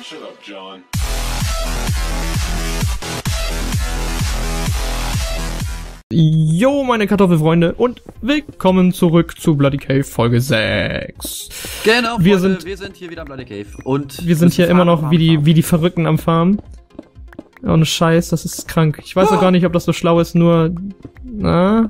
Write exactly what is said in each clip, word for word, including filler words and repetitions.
Shut up, John. Jo, meine Kartoffelfreunde, und willkommen zurück zu Bloody Cave Folge sechs. Genau, wir Freunde, sind wir sind hier wieder am Bloody Cave und wir sind hier immer noch farmen, wie die farmen. wie die Verrückten am Farm. Ohne Scheiß, das ist krank. Ich weiß Oh. auch gar nicht, ob das so schlau ist, nur na,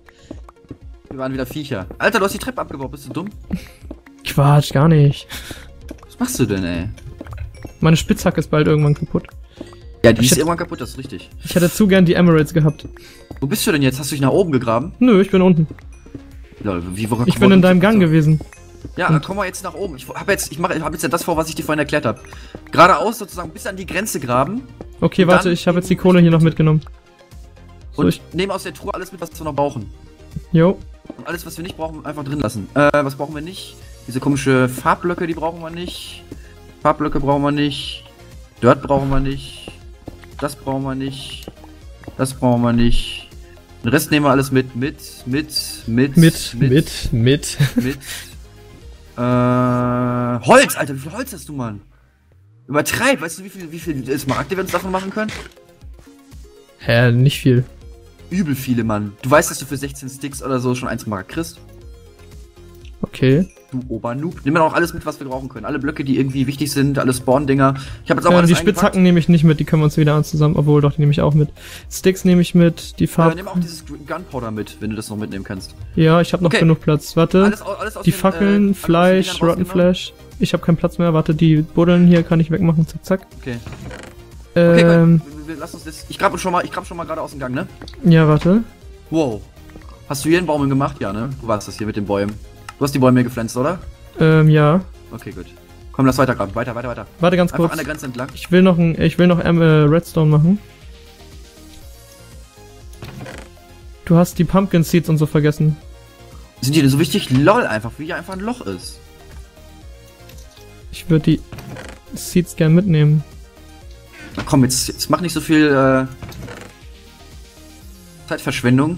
Wir waren wieder Viecher. Alter, du hast die Treppe abgebaut, bist du dumm? Quatsch, gar nicht. Was machst du denn, ey? Meine Spitzhacke ist bald irgendwann kaputt. Ja, die Ich ist hätte- irgendwann kaputt, das ist richtig. Ich hätte zu gern die Emeralds gehabt. Wo bist du denn jetzt? Hast du dich nach oben gegraben? Nö, ich bin unten. Lol, wie, wo, Ich wo- bin in deinem so- Gang gewesen. Ja, dann komm mal jetzt nach oben. Ich hab jetzt, ich mache, hab jetzt ja das vor, was ich dir vorhin erklärt habe. Geradeaus sozusagen bis an die Grenze graben. Okay, Und warte, dann ich habe jetzt die eben Kohle hier noch Richtung mitgenommen. So, Und ich, nehmen aus der Truhe alles mit, was wir noch brauchen. jo. Und alles, was wir nicht brauchen, einfach drin lassen. Äh, was brauchen wir nicht? Diese komische Farbblöcke, die brauchen wir nicht. Farbblöcke brauchen wir nicht. Dirt brauchen wir nicht. Das brauchen wir nicht. Das brauchen wir nicht. Den Rest nehmen wir alles mit, mit, mit, mit, Mit, mit, mit. mit. Äh, Holz, Alter, wie viel Holz hast du, Mann? Übertreib, weißt du, wie viel, wie viel Smaragde wir uns davon machen können? Hä, nicht viel. Übel viele, Mann. Du weißt, dass du für sechzehn Sticks oder so schon eins Smaragd kriegst? Okay. Du Obernoob. Nimm mir auch alles mit, was wir brauchen können. Alle Blöcke, die irgendwie wichtig sind, alle Spawn-Dinger. Ich habe jetzt auch Ähm, alles die eingepackt. Spitzhacken nehme ich nicht mit, die können wir uns wieder an zusammen, obwohl doch, die nehme ich auch mit. Sticks nehme ich mit, die Äh, Farbe. nimm auch dieses Gunpowder mit, wenn du das noch mitnehmen kannst. Ja, ich habe noch Okay. genug Platz. Warte. Alles, au- alles aus die den, Fackeln, äh, alles aus den Fleisch, Dingern Rotten rausgenommen? Flash. Ich habe keinen Platz mehr. Warte, die Buddeln hier kann ich wegmachen. Zack, zack. Okay. Okay, Ähm, gut. Wir, wir, lass uns das. Ich grab schon mal, ich grab schon mal gerade aus dem Gang, ne? ja, warte. Wow. Hast du hier einen Baum gemacht? Ja, ne? Du warst das hier mit den Bäumen. Du hast die Bäume hier gepflanzt, oder? Ähm, ja. Okay, gut. Komm, lass weiter graben. Weiter, weiter, weiter. Warte ganz Einfach kurz. an der Grenze entlang. Ich will noch ein, ich will noch ähm, äh, Redstone machen. Du hast die Pumpkin Seeds und so vergessen. Sind die denn so wichtig? Lol, einfach, wie hier einfach ein Loch ist. Ich würde die Seeds gern mitnehmen. Na komm, jetzt, jetzt mach nicht so viel, äh, Zeitverschwendung.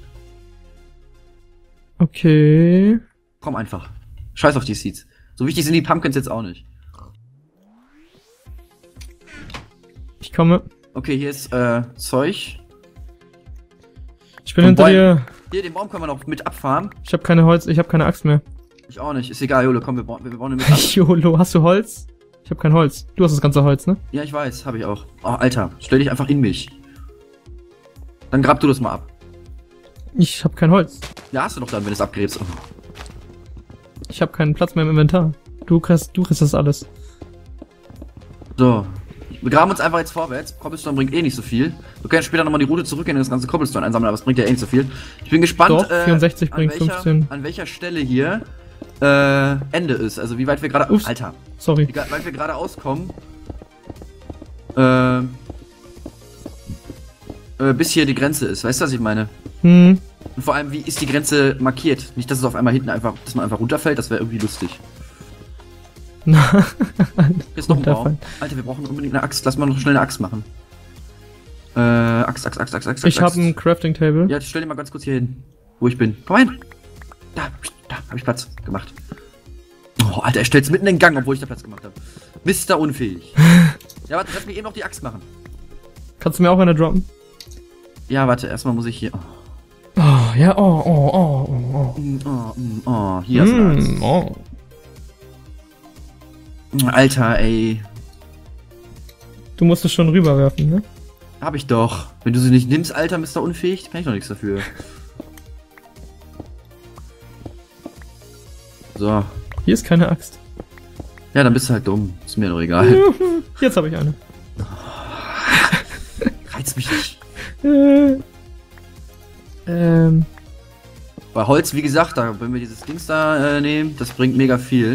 Okay. Komm einfach. Scheiß auf die Seeds. So wichtig sind die Pumpkins jetzt auch nicht. Ich komme. Okay, hier ist, äh, Zeug. Ich bin Und hinter Bäume. dir. Hier, den Baum können wir noch mit abfahren. Ich habe keine Holz, ich habe keine Axt mehr. Ich auch nicht. Ist egal, Jolo, komm, wir bauen, wir bauen den mit ab. YOLO, hast du Holz? Ich habe kein Holz. Du hast das ganze Holz, ne? Ja, ich weiß, habe ich auch. Oh, Alter, stell dich einfach in mich. Dann grab du das mal ab. Ich habe kein Holz. Ja, hast du doch dann, wenn du es abgräbst. Oh. Ich habe keinen Platz mehr im Inventar. Du kriegst, du kriegst das alles. So. Wir graben uns einfach jetzt vorwärts. Cobblestone bringt eh nicht so viel. Wir können später nochmal die Route zurückgehen und das ganze Cobblestone einsammeln, aber es bringt ja eh nicht so viel. Ich bin gespannt, Doch, vierundsechzig an bringt welcher, fünfzehn. an welcher Stelle hier äh, Ende ist. Also wie weit wir gerade... Ups. Alter. Sorry. Wie weit wir gerade auskommen. Äh, äh, bis hier die Grenze ist. Weißt du, was ich meine? Hm. Und vor allem, wie ist die Grenze markiert? Nicht, dass es auf einmal hinten einfach, dass man einfach runterfällt, das wäre irgendwie lustig. Na. Hier ist noch ein Baum. Runterfallen. Alter, wir brauchen unbedingt eine Axt. Lass mal noch schnell eine Axt machen. Äh, Axt, Axt, Axt, Axt, Axt. Ich Axt. habe ein Crafting Table. Ja, stell dir mal ganz kurz hier hin, wo ich bin. Komm rein. Da, da, hab ich Platz gemacht. Oh, Alter, er stellt's mitten in den Gang, obwohl ich da Platz gemacht habe. Mister Unfähig. Ja, warte, lass mich eben noch die Axt machen. Kannst du mir auch eine droppen? Ja, warte, erstmal muss ich hier... Oh, Oh, ja, oh, oh, oh, oh, mm, oh, mm, oh hier oh. ist eine Axt. Mm, oh. Alter, ey. Du musst es schon rüberwerfen, ne? Hab ich doch. Wenn du sie nicht nimmst, Alter, Mister Unfähig, kann ich doch nichts dafür. So. Hier ist keine Axt. Ja, dann bist du halt dumm. Ist mir doch egal. Jetzt habe ich eine. Reiz mich nicht. Äh, ähm, Bei Holz, wie gesagt, da, wenn wir dieses Dings da äh, nehmen, das bringt mega viel.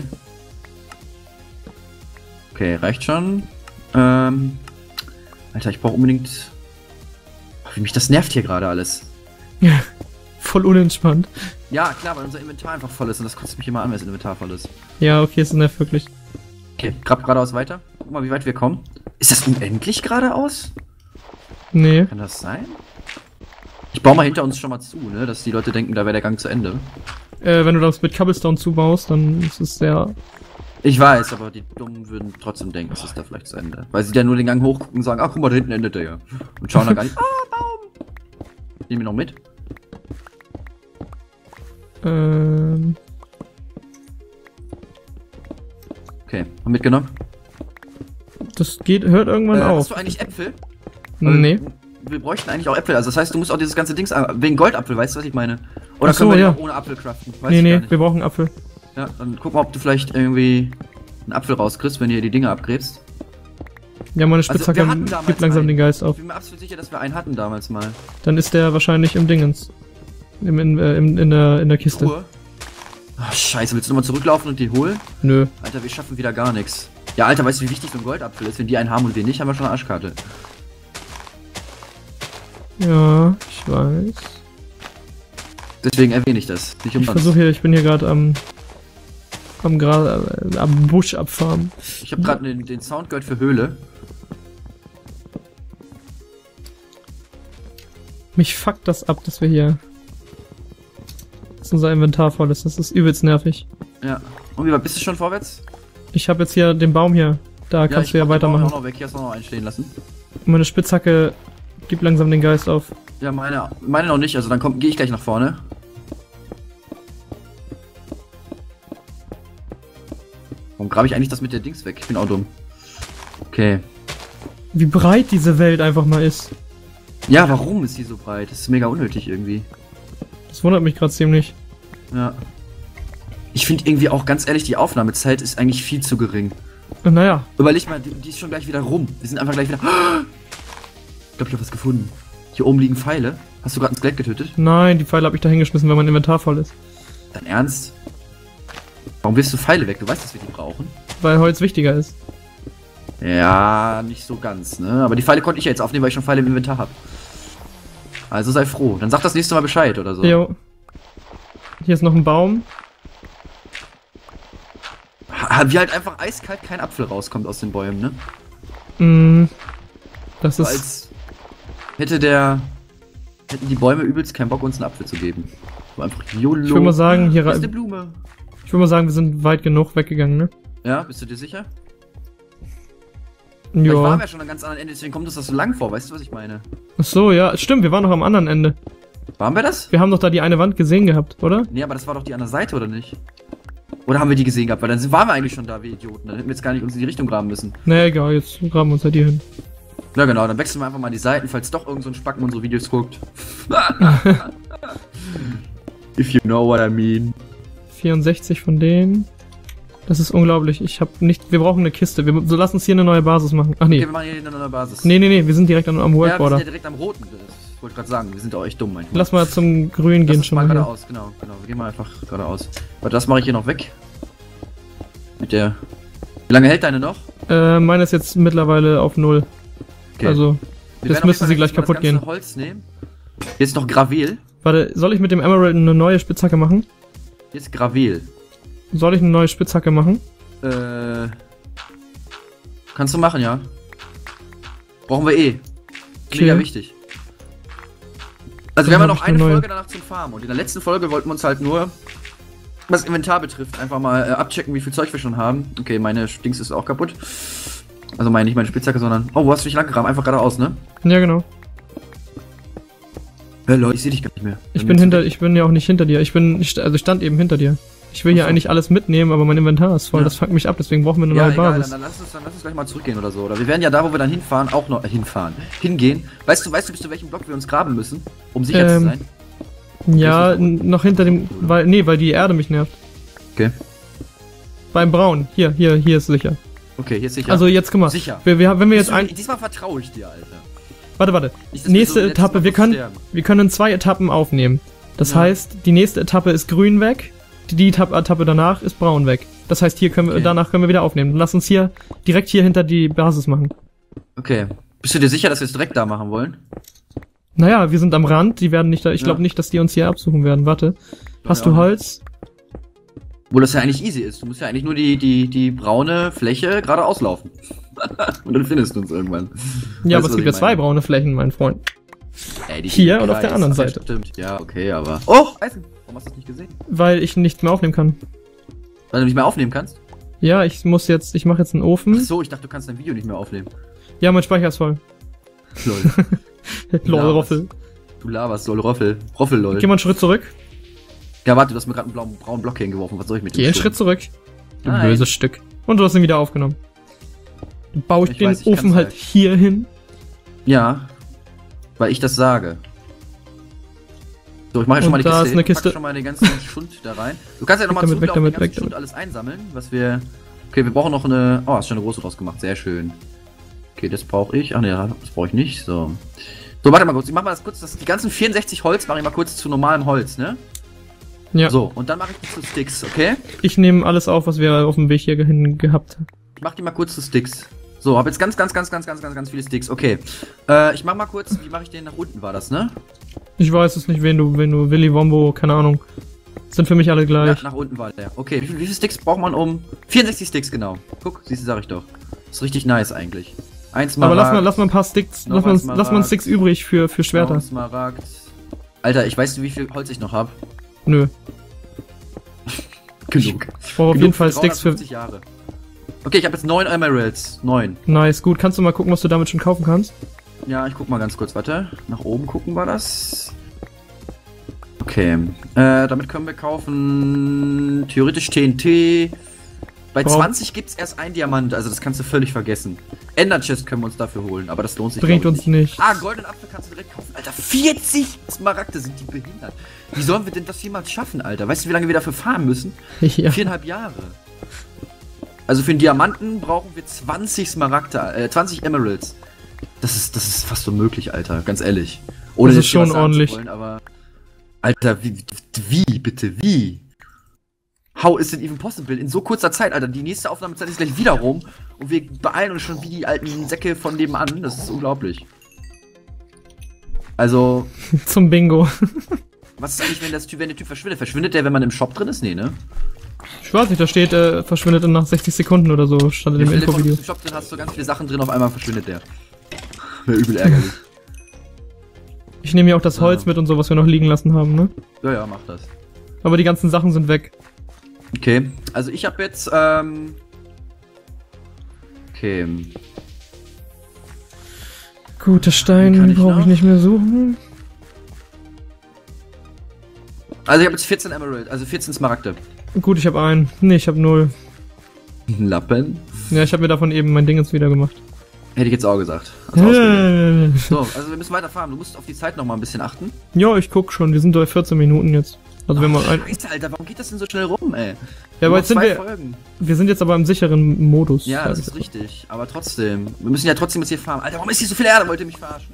Okay, reicht schon. Ähm, Alter, ich brauche unbedingt... Ach, wie mich das nervt hier gerade alles. ja, voll unentspannt. Ja, klar, weil unser Inventar einfach voll ist und das kotzt mich immer an, wenn das Inventar voll ist. Ja, okay, ist nervt wirklich. Okay, grab geradeaus weiter. Guck mal, wie weit wir kommen. Ist das unendlich geradeaus? Nee. Kann das sein? Ich baue mal hinter uns schon mal zu, ne, dass die Leute denken, da wäre der Gang zu Ende. Äh, wenn du das mit Cobblestone zubaust, dann ist es sehr Ich weiß, aber die Dummen würden trotzdem denken, es ist da vielleicht zu Ende. Weil sie dann nur den Gang hochgucken und sagen, ach guck mal, da hinten endet der ja. Und schauen dann gar nicht, ah, Baum! Nehmen wir noch mit? Ähm. Okay, haben wir mitgenommen? Das geht, hört irgendwann Äh, auf. hast du eigentlich Äpfel? Nee. Wir bräuchten eigentlich auch Äpfel, also das heißt, du musst auch dieses ganze Dings, wegen Goldapfel, weißt du, was ich meine? Oder Ach so, können wir ja. den auch ohne Apfel craften? Weiß Nee, ich gar nee, nicht. wir brauchen einen Apfel. Ja, dann guck mal, ob du vielleicht irgendwie einen Apfel rauskriegst, wenn du hier die Dinge abgräbst. Ja, meine Also, Spitzhacke wir hatten damals gibt langsam einen. den Geist auf. Ich bin mir absolut sicher, dass wir einen hatten damals mal. Dann ist der wahrscheinlich im Dingens. Im, in, äh, im, in, der, in der Kiste. Truhe. Ach, scheiße, willst du nochmal zurücklaufen und die holen? Nö. Alter, wir schaffen wieder gar nichts. Ja, Alter, weißt du, wie wichtig so ein Goldapfel ist? Wenn die einen haben und wir nicht, haben wir schon eine Arschkarte. Ja, ich weiß. Deswegen erwähne ich das. Nicht Ich umsonst. versuche hier, ich bin hier gerade am am, Gra äh, am Busch abfarmen. Ich habe gerade den, den Sound gehört für Höhle. Mich fuckt das ab, dass wir hier dass unser Inventar voll ist. Das ist übelst nervig. Ja. Und wie weit bist du schon vorwärts? Ich habe jetzt hier den Baum hier. Da kannst du ja mach den Baum weitermachen. auch noch weg. Hier hast du noch einen stehen lassen. Meine Spitzhacke gibt langsam den Geist auf. Ja, meine, meine noch nicht. Also dann gehe ich gleich nach vorne. Warum grabe ich eigentlich das mit der Dings weg? Ich bin auch dumm. Okay. Wie breit diese Welt einfach mal ist. Ja, warum ist die so breit? Das ist mega unnötig irgendwie. Das wundert mich gerade ziemlich. Ja. Ich finde irgendwie auch, ganz ehrlich, die Aufnahmezeit ist eigentlich viel zu gering. Naja. Überleg mal, die, die ist schon gleich wieder rum. Wir sind einfach gleich wieder... Ich glaube, ich habe was gefunden. Hier oben liegen Pfeile. Hast du gerade ein Skelett getötet? Nein, die Pfeile habe ich da hingeschmissen, weil mein Inventar voll ist. Dein Ernst? Warum wirfst du Pfeile weg? Du weißt, dass wir die brauchen. Weil Holz wichtiger ist. Ja, nicht so ganz, ne? Aber die Pfeile konnte ich ja jetzt aufnehmen, weil ich schon Pfeile im Inventar habe. Also sei froh. Dann sag das nächste Mal Bescheid oder so. Jo. Hier ist noch ein Baum. Ha- Wie halt einfach eiskalt kein Apfel rauskommt aus den Bäumen, ne? Mm, das So ist... als hätte der... Hätten die Bäume übelst keinen Bock, uns einen Apfel zu geben. So einfach YOLO. Ich würde mal sagen, hier Hier ist rein... eine Blume. Ich würde mal sagen, wir sind weit genug weggegangen, ne? Ja, bist du dir sicher? Vielleicht waren Ja. wir ja schon am ganz anderen Ende, deswegen kommt uns das so lang vor, weißt du, was ich meine? Ach so, ja, stimmt, wir waren noch am anderen Ende. Waren wir das? Wir haben doch da die eine Wand gesehen gehabt, oder? Nee, aber das war doch die andere Seite, oder nicht? Oder haben wir die gesehen gehabt? Weil dann sind, waren wir eigentlich schon da, wie Idioten. Dann hätten wir jetzt gar nicht uns in die Richtung graben müssen. Na egal, jetzt graben wir uns halt hier hin. Na genau, dann wechseln wir einfach mal die Seiten, falls doch irgend so ein Spacken unsere Videos guckt. If you know what I mean. vierundsechzig von denen. Das ist unglaublich. Ich hab nicht... Wir brauchen eine Kiste. Wir, so, lass uns hier eine neue Basis machen. Ach nee. Okay, wir machen hier eine neue Basis. Nee, nee, nee, wir sind direkt am, am Ja, wir Worldborder. sind ja direkt am Roten. Das wollte ich gerade sagen. Wir sind auch echt dumm manchmal. Lass mal zum Grün Lass gehen uns schon mal mal hier. geradeaus, genau, genau. Wir gehen mal einfach geradeaus. Aber das mache ich hier noch weg. Mit der... Wie lange hält deine noch? Äh, meine ist jetzt mittlerweile auf null. Okay. Also, Wir das werden auf müsste jeden sie Fall gleich jetzt mal kaputt das ganze gehen. Holz nehmen. Jetzt noch Gravel. Warte, soll ich mit dem Emerald eine neue Spitzhacke machen? Jetzt Gravel. Soll ich eine neue Spitzhacke machen? Äh. Kannst du machen, ja. Brauchen wir eh. Okay. Mega wichtig. Also Dann wir haben ja hab noch ich eine eine neue. Folge danach zum Farmen. Und in der letzten Folge wollten wir uns halt nur, was das Inventar betrifft, einfach mal äh, abchecken, wie viel Zeug wir schon haben. Okay, meine Dings ist auch kaputt. Also meine, nicht meine Spitzhacke, sondern... Oh, wo hast du dich lang gegraben? Einfach geradeaus, ne? Ja, genau. Hallo, ich sehe dich gar nicht mehr. Ich Dann bin bist du hinter... weg. Ich bin ja auch nicht hinter dir. Ich bin... Ich, also ich stand eben hinter dir. Ich will hier Ach so. eigentlich alles mitnehmen, aber mein Inventar ist voll. Ja. Das fuckt mich ab, deswegen brauchen wir eine Ja, neue egal, Basis. dann, dann, lass uns, dann lass uns gleich mal zurückgehen oder so. Oder wir werden ja da, wo wir dann hinfahren, auch noch... Äh, hinfahren. Hingehen. Weißt du, weißt du, bis zu welchem Block wir uns graben müssen? Um sicher Ähm, zu sein? Ja, ist das n- noch hinter dem... Weil, nee, weil die Erde mich nervt. Okay. Beim Braun. Hier, hier, hier ist sicher. Okay, hier ist sicher. Also jetzt, guck mal. Sicher. Wir, wir, wenn wir jetzt Bist du- ein... Diesmal vertraue ich dir, Alter. Warte, warte. Nicht, dass wir Nächste so letztes Etappe. Mal Wir können, sterben. wir können zwei Etappen aufnehmen. Das Ja. heißt, die nächste Etappe ist grün weg. Die, die Etappe, Etappe danach ist braun weg. Das heißt, hier können wir, Okay. danach können wir wieder aufnehmen. Lass uns hier direkt hier hinter die Basis machen. Okay. Bist du dir sicher, dass wir es direkt da machen wollen? Naja, wir sind am Rand. Die werden nicht da. Ich Ja. glaube nicht, dass die uns hier absuchen werden. Warte. Hast ja du auch Holz? Wo das ja eigentlich easy ist. Du musst ja eigentlich nur die, die, die braune Fläche geradeaus laufen. Und dann findest du uns irgendwann. Ja, Weißt aber du, es was gibt ich ja zwei meine? braune Flächen, mein Freund. Ey, die Hier gehen im und auf der Kreis. anderen Okay, Seite. Stimmt, ja, okay, aber... Oh, Eisen! Warum hast du das nicht gesehen? Weil ich nichts mehr aufnehmen kann. Weil du nicht mehr aufnehmen kannst? Ja, ich muss jetzt, ich mache jetzt einen Ach Ofen. so, ich dachte, du kannst dein Video nicht mehr aufnehmen. Ja, mein Speicher ist voll. Lol. Lol, Roffel. Du laberst, lol, Roffel. Roffel, lol. Geh mal einen Schritt zurück. Ja, warte, du hast mir gerade einen blauen, braunen Block hingeworfen. Was soll ich mit dem Geh einen tun? Schritt zurück. Du Nein. böses Stück. Und du hast ihn wieder aufgenommen. Dann baue ich, Ich den weiß, ich Ofen kann's halt halt. hier hin. Ja, weil ich das sage. So, ich mache jetzt schon Und mal die da Kiste ist eine hin, Kiste. pack schon mal den ganzen Schund da rein. Du kannst ja nochmal Weg damit, zurücklaufen, weg den damit, ganzen weg Schund alles einsammeln, was wir... Okay, wir brauchen noch eine... Oh, hast schon eine große draus gemacht, sehr schön. Okay, das brauche ich. Ach ne, das brauche ich nicht, so. So, warte mal kurz, ich mach mal das kurz, das, die ganzen vierundsechzig Holz mache ich mal kurz zu normalem Holz, ne? Ja. So, und dann mache ich die zu Sticks, okay? Ich nehme alles auf, was wir auf dem Weg hier hin gehabt haben. Ich mach die mal kurz zu Sticks. So, habe jetzt ganz, ganz, ganz, ganz, ganz, ganz, ganz viele Sticks. Okay. Äh, ich mach mal kurz, wie mache ich den nach unten, war das, ne? Ich weiß es nicht, wen du, wen du, Willy Wombo, keine Ahnung. Sind für mich alle gleich. Nach, nach unten war der. Okay, wie, viel- wie viele Sticks braucht man um? vierundsechzig Sticks, genau. Guck, siehst du, sag ich doch. Ist richtig nice eigentlich. Eins Aber lass mal, Smaragd, lass mal ein paar Sticks, noch lass mal, ein lass mal Smaragd. Sticks übrig für, für noch Schwerter. ein Smaragd. Alter, ich weiß nicht, wie viel Holz ich noch hab. Nö. Genug. Ich brauche auf Genug jeden Fall Sticks für. dreihundertfünfzig Jahre. Okay, ich habe jetzt neun Emeralds. Neun. Nice, gut. Kannst du mal gucken, was du damit schon kaufen kannst? Ja, ich guck mal ganz kurz, warte. Nach oben gucken war das. Okay. Äh, damit können wir kaufen. Theoretisch T N T. Bei Brauch- zwanzig gibt's erst ein Diamant, also das kannst du völlig vergessen. Ender Chest können wir uns dafür holen, aber das lohnt sich Bringt glaub ich, uns nicht. Ah, goldenen Apfel kannst du direkt kaufen. Alter, vierzig Smaragde, sind die behindert. Wie sollen wir denn das jemals schaffen, Alter? Weißt du, wie lange wir dafür farmen müssen? Ja. Viereinhalb Jahre. Also für den Diamanten brauchen wir zwanzig Smaragde, äh, zwanzig Emeralds. Das ist, das ist fast unmöglich, Alter, ganz ehrlich. Ohne Das ist jetzt hier schon was sagen zu ordentlich. Wollen, aber Alter, wie, wie, bitte, wie? How is it even possible? In so kurzer Zeit, Alter, die nächste Aufnahmezeit ist gleich wieder rum und wir beeilen uns schon wie die alten Säcke von nebenan. Das ist unglaublich. Also, Zum Bingo. was ist eigentlich, wenn, das typ, wenn der Typ verschwindet? Verschwindet der, wenn man im Shop drin ist? Nee, ne? Ich weiß nicht, da steht, äh, verschwindet dann nach sechzig Sekunden oder so, stand in dem Stell dir vor, Infovideo. im Shop drin hast du ganz viele Sachen drin, auf einmal verschwindet der. Wäre übel ärgerlich. Ich nehme ja auch das Holz Ja. mit und so, was wir noch liegen lassen haben, ne? Ja, ja, mach das. Aber die ganzen Sachen sind weg. Okay, also ich habe jetzt, ähm... Okay. Gut, das Wie kann Stein ich brauche ich noch? nicht mehr suchen. Also ich habe jetzt vierzehn Emerald, also vierzehn Smaragde. Gut, ich habe einen. Nee, ich habe null. Lappen? Ja, ich habe mir davon eben mein Ding jetzt wieder gemacht. Hätte ich jetzt auch gesagt. Also ausgewählt. Äh, So, also wir müssen weiter fahren. Du musst auf die Zeit noch mal ein bisschen achten. ja, ich guck schon. Wir sind bei vierzehn Minuten jetzt. Also wenn man ein, Scheiße, Alter, warum geht das denn so schnell rum, ey? ja, aber Nur jetzt sind zwei wir, Folgen. wir sind jetzt aber im sicheren Modus. Ja, sag das ich ist jetzt. richtig. Aber trotzdem. Wir müssen ja trotzdem jetzt hier fahren. Alter, warum ist hier so viel Erde? Wollt ihr mich verarschen?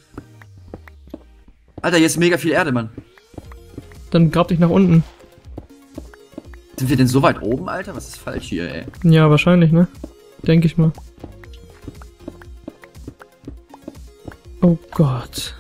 Alter, hier ist mega viel Erde, Mann. Dann grab dich nach unten. Sind wir denn so weit oben, Alter? Was ist falsch hier, ey? Ja, wahrscheinlich, ne? Denke ich mal. Oh Gott.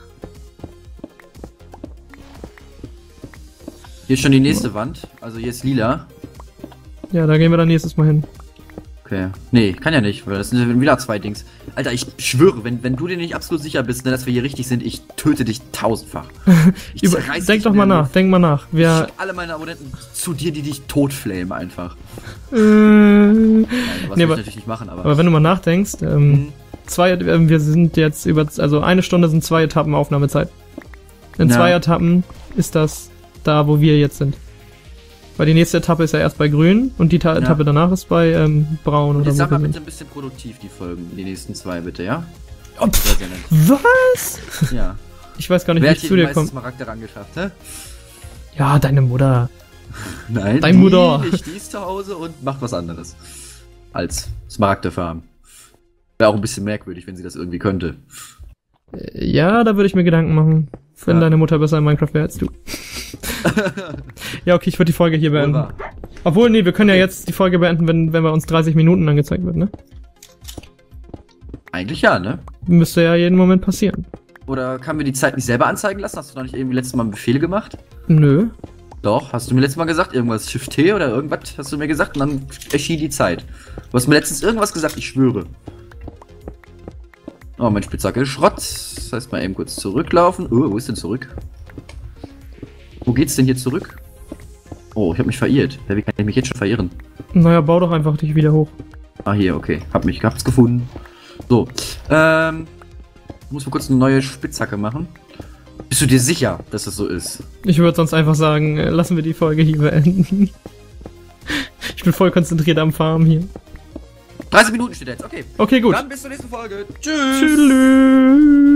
Hier ist schon die nächste Wand. Also hier ist lila. Ja, da gehen wir dann nächstes Mal hin. Okay. Nee, kann ja nicht, weil das sind wieder zwei Dings. Alter, ich schwöre, wenn, wenn du dir nicht absolut sicher bist, ne, dass wir hier richtig sind, ich töte dich tausendfach. Ich Über, zerreiß denk dich doch in mal der nach, Luft. denk mal nach. Ich Wir. schick alle meine Abonnenten zu dir, die dich totflamen einfach. Äh, Nein, was Nee, will ich aber- natürlich nicht machen, aber. aber wenn du mal nachdenkst, ähm, Mhm. zwei, äh, wir sind jetzt über, also eine Stunde sind zwei Etappen Aufnahmezeit. In Ja. zwei Etappen ist das da, wo wir jetzt sind. Weil die nächste Etappe ist ja erst bei grün und die Ta Ja. Etappe danach ist bei ähm, braun Und oder jetzt wo sag wir mal sind. bitte ein bisschen produktiv die Folgen, die nächsten zwei bitte, ja? Oh, pff, Sehr, sehr nett. was? Ja. Ich weiß gar nicht, Wer wie hat ich hier zu die dir meisten komme. Smaragde rangeschafft, hä? Ja, deine Mutter. Nein, Dein die Mutter. nicht. Die ist zu Hause und macht was anderes. Als Smaragde farmen. Wäre auch ein bisschen merkwürdig, wenn sie das irgendwie könnte. Äh, Ja, da würde ich mir Gedanken machen, wenn Ja. deine Mutter besser in Minecraft wäre als du. Ja, okay, ich würde die Folge hier beenden. Wohl wahr. Obwohl, nee, wir können ja jetzt die Folge beenden, wenn, wenn bei uns dreißig Minuten angezeigt wird, ne? Eigentlich ja, ne? Müsste ja jeden Moment passieren. Oder kann mir die Zeit nicht selber anzeigen lassen? Hast du da nicht irgendwie letztes Mal einen Befehl gemacht? Nö. Doch, hast du mir letztes Mal gesagt, irgendwas Shift T oder irgendwas hast du mir gesagt und dann erschien die Zeit. Du hast mir letztens irgendwas gesagt, ich schwöre. Oh, mein Spitzhacke ist Schrott. Das heißt mal eben kurz zurücklaufen. Oh, wo ist denn zurück? Wo geht's denn hier zurück? Oh, ich habe mich verirrt. Ja, wie kann ich mich jetzt schon verirren? Naja, bau doch einfach dich wieder hoch. Ah, hier, okay. Hab mich, hab's gefunden. So, ähm... muss mal kurz eine neue Spitzhacke machen. Bist du dir sicher, dass das so ist? Ich würde sonst einfach sagen, äh, lassen wir die Folge hier beenden. Ich bin voll konzentriert am Farm hier. dreißig Minuten steht jetzt, okay. Okay, gut. Dann bis zur nächsten Folge. Tschüss. Tschüss.